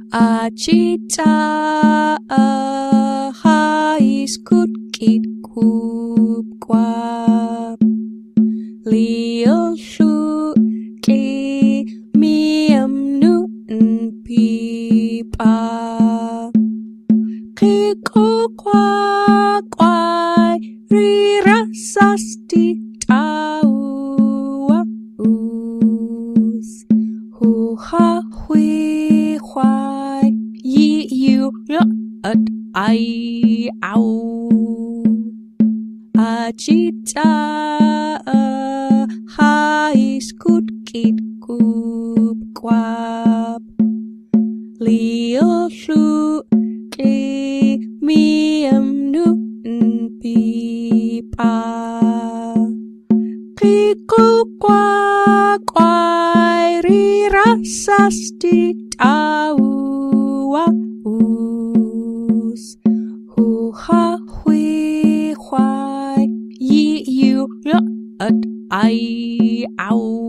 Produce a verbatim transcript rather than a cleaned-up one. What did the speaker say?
Acita hais kut kit kup kwap Lil shu ki miam nu pipa Kiko kwa kwai rira sasti tau us Hu ha hui huai yi yu at ai au Acita hais kut kit kup kwap Lil shu ki miam nu pipa Kiko kwa kwai rira sasti tau us Hu ha hui huai yi yu at ai au